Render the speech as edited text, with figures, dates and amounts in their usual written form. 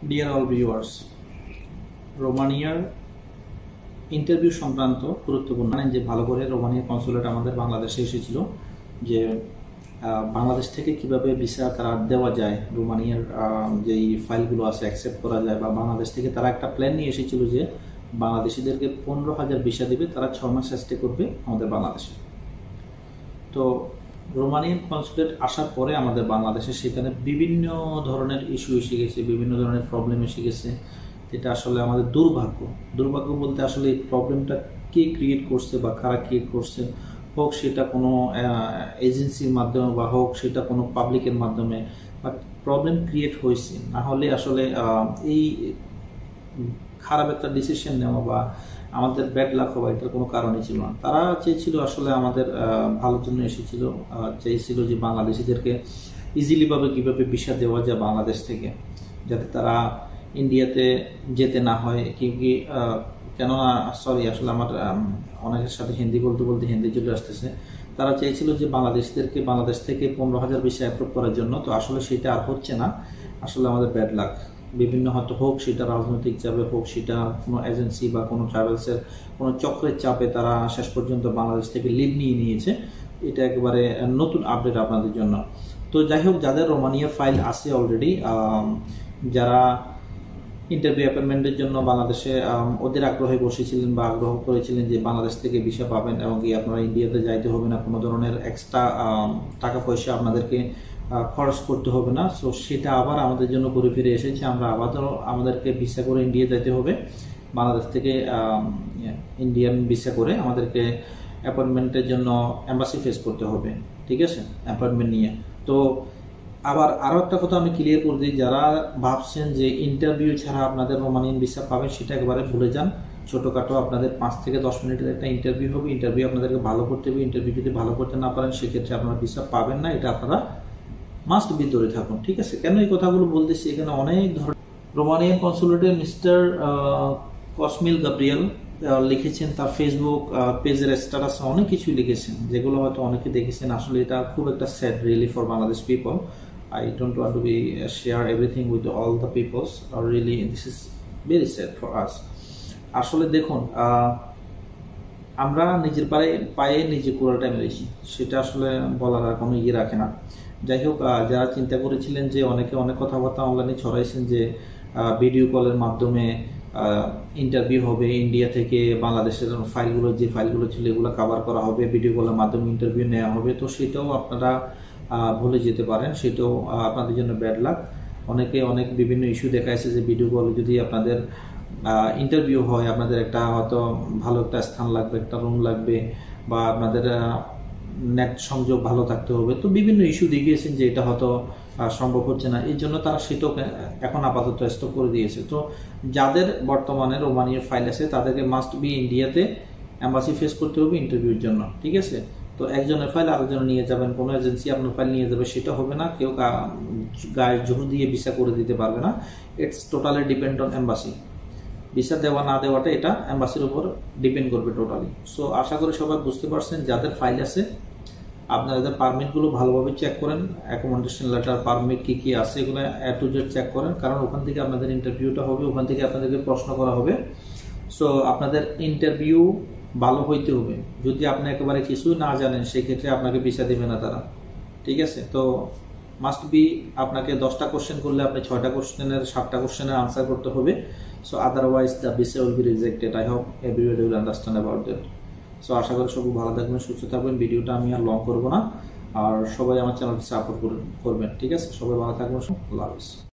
Deer all viewers, রোমানিয়ার interview সংক্রান্ত গুরুত্বপূর্ণ যে ভালো করে রোমানিয়া কনসুলেট আমাদের বাংলাদেশে এসেছিল যে বাংলাদেশ থেকে কিভাবে ভিসা তারা দেওয়া যায়, রোমানিয়ার যেই ফাইলগুলো আছে অ্যাকসেপ্ট করা যায়, বা বাংলাদেশ থেকে তারা একটা প্ল্যান নিয়ে এসেছিল যে বাংলাদেশিদেরকে 15,000 ভিসা দিবে, তারা 6 মাস স্টে করবে আমাদের বাংলাদেশে। তো রোমানিয়ান কনসুলেট আসার পরে আমাদের বাংলাদেশে সেখানে বিভিন্ন ধরনের ইস্যু এসে গেছে, বিভিন্ন ধরনের প্রবলেম এসে গেছে। এটা আসলে আমাদের দুর্ভাগ্য বলতে আসলে এই প্রবলেমটা কে ক্রিয়েট করছে বা কারা ক্রিয়েট করছে, হোক সেটা কোনো এজেন্সির মাধ্যমে বা হোক সেটা কোনো পাবলিকের মাধ্যমে, বাট প্রবলেম ক্রিয়েট হয়েছে। না হলে আসলে এই খারাপ একটা ডিসিশন নেওয়া বা আমাদের ব্যাড লাক হওয়া এটার কোনো কারণই ছিল না। তারা চেয়েছিল আসলে আমাদের ভালোর জন্য এসেছিল, চেয়েছিল যে বাংলাদেশিদেরকে ইজিলিভাবে কীভাবে ভিসা দেওয়া যায় বাংলাদেশ থেকে, যাতে তারা ইন্ডিয়াতে যেতে না হয়। কেননা আসলে আমার অনেকের সাথে হিন্দি বলতে বলতে হিন্দি চলে আসতেছে। তারা চেয়েছিল যে বাংলাদেশিদেরকে বাংলাদেশ থেকে 15,000 ভিসা অ্যাপ্রুভ করার জন্য। তো আসলে সেটা আর হচ্ছে না, আসলে আমাদের ব্যাড লাক। বিভিন্ন হয়তো হোক সেটা রাজনৈতিক চাপে, হোক সেটা কোনো এজেন্সি বা কোনো ট্রাভেলসের কোনো চক্রের চাপে তারা শেষ পর্যন্ত বাংলাদেশ থেকে লিভ নিয়েছে। এটা একেবারে নতুন আপডেট আপনাদের জন্য। তো যাই হোক, যাদের রোমানিয়ার ফাইল আছে অলরেডি, যারা ইন্টারভিউ অ্যাপয়েন্টমেন্টের জন্য বাংলাদেশে ওদের আগ্রহে বসেছিলেন বা আগ্রহ করেছিলেন যে বাংলাদেশ থেকে ভিসা পাবেন এবং কি আপনারা ইন্ডিয়াতে যাইতে হবে না, কোনো ধরনের এক্সট্রা টাকা পয়সা আপনাদেরকে খরচ করতে হবে না। সো সেটা আবার আমাদের জন্য ঘুরে ফিরে এসেছে। আমরা আবারও আমাদেরকে ভিসা করে ইন্ডিয়া যেতে হবে, বাংলাদেশ থেকে ইন্ডিয়ান ভিসা করে আমাদেরকে অ্যাপয়েন্টমেন্টের জন্য এম্বাসি ফেস করতে হবে, ঠিক আছে, অ্যাপয়েন্টমেন্ট নিয়ে। তো আবার আরও একটা কথা আমি ক্লিয়ার করে দিই, যারা ভাবছেন যে ইন্টারভিউ ছাড়া আপনাদের রোমানিয়ান ভিসা পাবেন, সেটা একেবারে ভুলে যান। ছোটোখাটো আপনাদের 5 থেকে 10 মিনিটের একটা ইন্টারভিউ হবে। ইন্টারভিউ আপনাদেরকে ভালো করতে হবে। ইন্টারভিউ যদি ভালো করতে না পারেন, সেক্ষেত্রে আপনারা ভিসা পাবেন না। এটা আপনারা মাস্ট বি ধরে থাকুন, ঠিক আছে। কেন এই কথাগুলো বলতেছি, এখানে অনেক ধরনের রোমানিয়ান কনসুলেটের মিস্টার কসমিন গাব্রিয়েল লিখেছেন তার ফেসবুক পেজের স্ট্যাটাসে, অনেক কিছুই লিখেছেন যেগুলো হয়তো অনেকে দেখেছেন। আসলে এটা খুব একটা sad really for Bangladesh people. I don't want to share everything with all the peoples. Really, this is very sad for us. আসলে দেখুন, আমরা নিজের পায়ে নিজে কুড়ালটা মেরেছি, সেটা আসলে বলার আর কোনো ইয়ে রাখে না। যাই হোক, যারা চিন্তা করেছিলেন যে অনেকে অনেক কথাবার্তা অনলাইনে ছড়াইছেন যে ভিডিও কলের মাধ্যমে ইন্টারভিউ হবে, ইন্ডিয়া থেকে বাংলাদেশের যে ফাইলগুলো ছিল এগুলো কভার করা হবে, ভিডিও কলের মাধ্যমে ইন্টারভিউ নেওয়া হবে। তো সেটাও আপনারা ভুলে যেতে পারেন, সেটাও আপনাদের জন্য ব্যাড লাক। অনেক বিভিন্ন ইস্যু দেখাইছে যে ভিডিও কলে যদি আপনাদের ইন্টারভিউ হয়, আপনাদের একটা হয়তো ভালো একটা স্থান লাগবে, একটা রুম লাগবে, বা আপনাদের নেট সংযোগ ভালো থাকতে হবে। তো বিভিন্ন ইস্যু দেখিয়েছেন যে এটা হয়তো সম্ভব হচ্ছে না, এই জন্য তারা সেটাও এখন আপাতত স্টপ করে দিয়েছে। তো যাদের বর্তমানে রোমানিয়ার ফাইল আছে, তাদেরকে মাস্ট বি ইন্ডিয়াতে এম্বাসি ফেস করতে হবে ইন্টারভিউর জন্য, ঠিক আছে। তো একজনের ফাইল আরেকজনে নিয়ে যাবেন, কোনো এজেন্সি আপনার ফাইল নিয়ে যাবে, সেটা হবে না। কেউ গায়ে জোর দিয়ে ভিসা করে দিতে পারবে না। It's totally depend on embassy. Visa দেওয়া না দেওয়াটা এটা এম্বাসির উপর ডিপেন্ড করবে টোটালি। সো আশা করি সবাই বুঝতে পারছেন। যাদের ফাইল আছে, আপনারা এদের পারমিটগুলো ভালোভাবে চেক করেন, অ্যাকোমোডেশন লেটার, পারমিট কী আছে এগুলো A to Z চেক করেন, কারণ ওখান থেকে আপনাদের ইন্টারভিউটা হবে, ওখান থেকে আপনাদেরকে প্রশ্ন করা হবে। সো আপনাদের ইন্টারভিউ ভালো হইতে হবে। যদি আপনি একেবারে কিছুই না জানেন, সেক্ষেত্রে আপনাকে ভিসা দেবে না তারা, ঠিক আছে। তো মাস্ট বি আপনাকে 10টা কোশ্চেন করলে আপনি 6টা কোশ্চেনের 7টা কোশ্চেনের আনসার করতে হবে। So otherwise the visa will be rejected. I hope everybody will understand about that. So আশা করি সবাই ভালো থাকবেন, সুস্থ থাকবেন। ভিডিওটা আমি আর লং করবো না, আর সবাই আমার চ্যানেলটি সাপোর্ট করবেন, ঠিক আছে। সবাই ভালো থাকবেন, আল্লাহ হাফেজ।